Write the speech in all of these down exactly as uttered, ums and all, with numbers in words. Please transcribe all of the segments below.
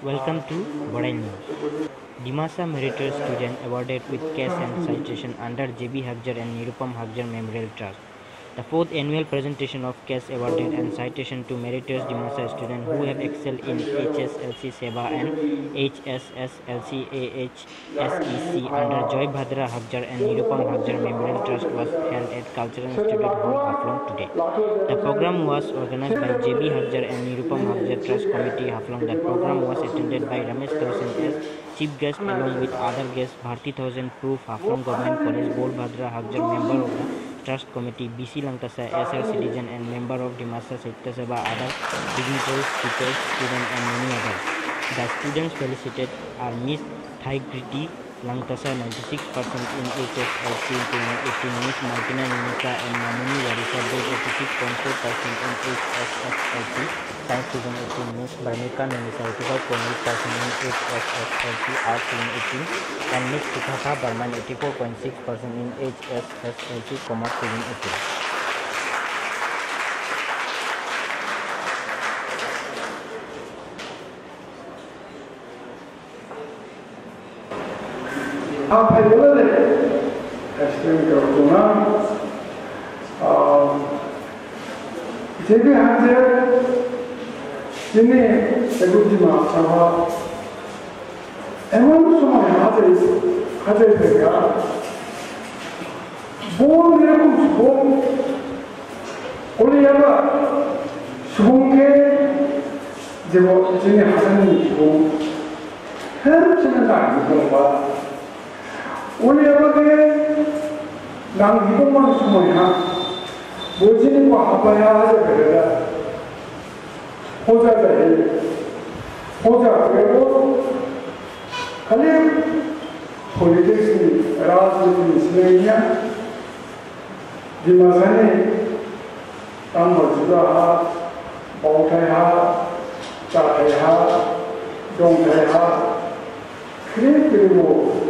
Welcome to Bodai News. Dimasa Meritorious Student awarded with cash and citation under J B Hagjar and Nirupam Hagjar Memorial Trust. The fourth annual presentation of cash awarded and citation to meritorious Dimasa students who have excelled in H S L C Seva and H S S L C A H S E C under Joy Bhadra Hagjar and Nirupam Hagjar Memorial Trust was held at Cultural Institute Hall, Haflong today. The program was organized by J B Hagjar and Nirupam Hagjar Trust Committee, Haflong. The program was attended by Ramesh Tausen as chief guest along with other guests, Bharti Thousand Proof, Haflong Government College, Bold Bhadra Hagjar member of the Trust Committee, B C Langtasa, S R citizen and member of Dimasa Sahitya Sabha, other dignitaries, teachers, students and many others. The students felicited are Miss Thaigriti Langtasa ninety-six percent in H S L C twenty eighteen, Miss Martina Nimika and Mamuni Warisa eighty-six point four percent in H S S L C Science twenty eighteen, Miss Bharmika Nimisa eighty-five point eight percent in H S S L C Art twenty eighteen and Miss Sukhatha Burman eighty-four point six percent in H S S L C Commerce twenty eighteen. आप hello ले ऐसे में करो ना जेबी हज़र जिन्हें एगुटी माँ चाहा एमन समय हज़र हज़र देगा बोल मेरे को सुबह ओले यार सुबह के जब जिन्हें हज़र नहीं सुबह हर चीज़ का निकलवा ओले अबके नाम हिपोमन सुमोया बोझिनी को हपाया आज करेगा हो जाता है हो जाता है वो खाली पॉलिटिक्स में राजनीति में इसलिए दिमाग में काम बचता है बहुत है चाहे है डोंग है क्रिए क्रिए वो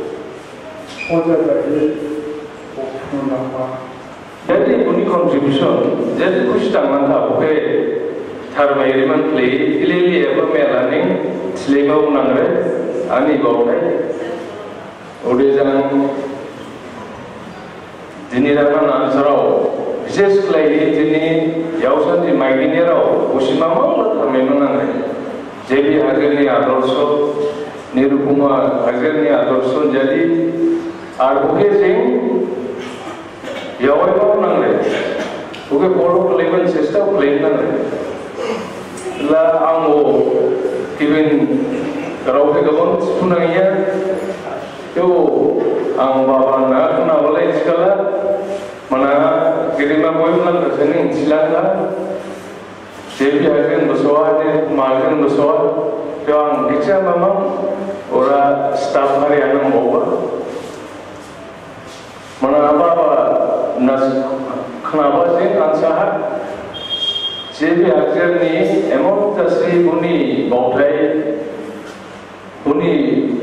Jadi punya contribution, jadi kuis tangan tak boleh thar bayariman play, ilili apa melaning selama unangre, ani bawai, udah jangan jenis apa nan serau, biasa lagi jenis jauhan di maginnya rau, usia mama lah thar menangre, jadi hasil ni adorso, Nirupama Hagjar ni adorso jadi আর okay সিং ইয়াওয়াই পাও নাংলে okay বড় level চেষ্টাও plan নাংলে লা আমো কিবেন কারাওকে গবন সুনাইয়া তো আম বাবা না না বলে ইসকালা মানা গরিমা বই নাং রসনি ছিলাঙ্গা সেবি হাগেন বসোয়া দে মালগেন বসোয়া তো আম দিছা মামা ওরা স্টাফ মারি আনম বাবা mana apa nas kenapa sih ansah jadi akhir ni emang tasri buni bautai buni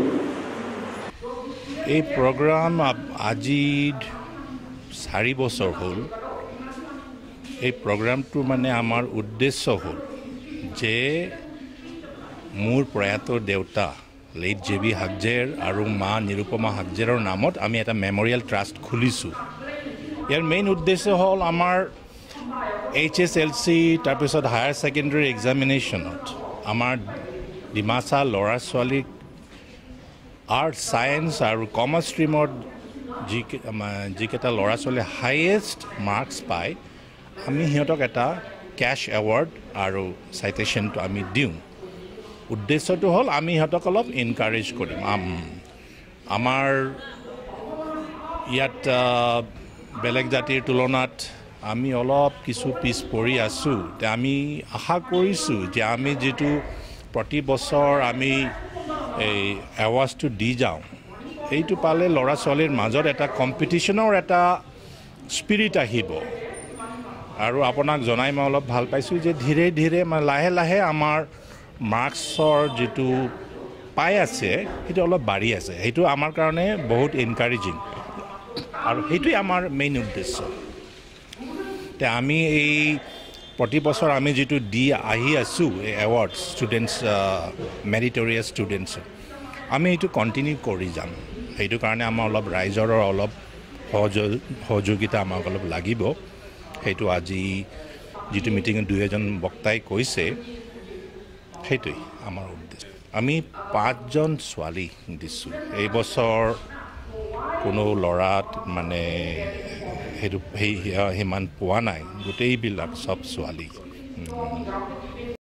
এই program আজি চাৰি বছৰ হ'ল এই programটো মানে আমাৰ উদ্দেশ্য হ'ল যে মোৰ প্ৰয়াত দেউতা Late J B Hagjar আৰু মা নিৰুপমা হাগজাৰৰ নামত আমি এটা মেমৰিয়েল ট্ৰাষ্ট খুলিছো ইয়াৰ মেইন উদ্দেশ্য হ'ল আমাৰ H S L C তাৰপিছত হায়াৰ সেকেন্ডাৰী এক্সামিনেশ্যনত আমাৰ ডিমাসা লৰা ছোৱালী আৰ্ট সায়েন্স আৰু কমাৰ্চ ষ্ট্ৰীমত যি যিকেইটা লৰা ছোৱালী হাইয়েষ্ট মাৰ্কছ পায় আমি হিহঁতক এটা ক্যাশ এৱাৰ্ড আৰু সাইটেশনটো আমি দিওঁ উদ্দেশ্যটো হ'ল আমি হিহঁতক অলপ এনকাৰেজ কৰিম আমাৰ ইয়াত বেলেগ জাতিৰ তুলনাত আমি অলপ কিছু পিছ পৰি আছো তে আমি আশা কৰিছো যে আমি যেটো প্ৰতি বছৰ আমি এই এৱাৰ্ডটো দি যাওঁ এইটো পালে লৰা ছোৱালীৰ মাজত এটা কম্পিটিশনৰ এটা স্পিৰিট আহিব আৰু আপোনাক জনাই মই অলপ ভাল পাইছো যে ধীৰে ধীৰে লাহে লাহে আমাৰ মাৰ্কছৰ যেটো পাই আছে সেইটো অলপ বাঢ়ি আছে সেইটো আমাৰ কাৰণে বহুত এনকাৰেজিং আৰু সেইটো আমাৰ মেইন উদ্দেশ্য তে আমি এই প্ৰতি বছৰ আমি যিটো দি আহি আছোঁ এই এৱাৰ্ড ষ্টুডেণ্টছ মেৰিটৰিয়াছ ষ্টুডেণ্টছ আমি এইটো কণ্টিনিউ কৰি যাম সেইটো কাৰণে আমাৰ অলপ ৰাইজৰ অলপ সহযোগ সহযোগিতা আমাক অলপ লাগিব সেইটো আজি যিটো মিটিঙত দুই এজন বক্তাই কৈছে সেইটোৱেই আমাৰ উদ্দেশ্য আমি পাঁচজন ছোৱালী দিছোঁ এই বছৰ কোনো ল'ৰাত মানে সেইটো সেই সিমান পোৱা নাই গোটেইবিলাক চব ছোৱালী